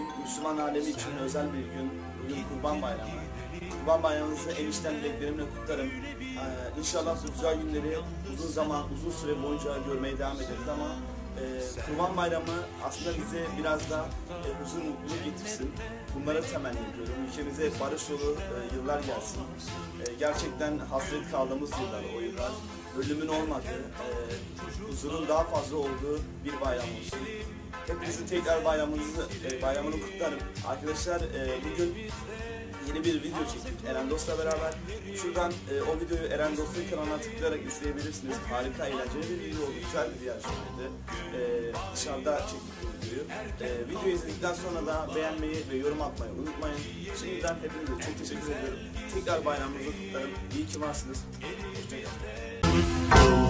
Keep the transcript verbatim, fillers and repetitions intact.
Müslüman alemi için özel bir gün. Bugün Kurban Bayramı. Kurban Bayramınızı en içten dileklerimle kutlarım. Ee, İnşallah bu güzel günleri uzun zaman, uzun süre boyunca görmeye devam ederiz ama e, Kurban Bayramı aslında bize biraz da e, huzur, mutluluk getirsin. Bunları temenni ediyorum. Ülkemize barış dolu e, yıllar gelsin. E, gerçekten hasret kaldığımız yıllar o yıllar. Ölümün olmadığı, e, huzurun daha fazla olduğu bir bayram olsun. Hepinizin tekrar bayramınızı, e, bayramını kutlarım. Arkadaşlar e, bugün yeni bir video çektik Eren Dost'la beraber. Şuradan e, o videoyu Eren Dost'un kanalına tıklayarak izleyebilirsiniz. Harika, eğlenceli bir video oldu. Güzel bir yarışmaydı. E, dışarıda çektik bu videoyu. E, videoyu izledikten sonra da beğenmeyi ve yorum atmayı unutmayın. Şimdiden hepinize çok teşekkür ediyorum. Tekrar bayramınızı kutlarım. İyi ki varsınız. Hoşçakalın.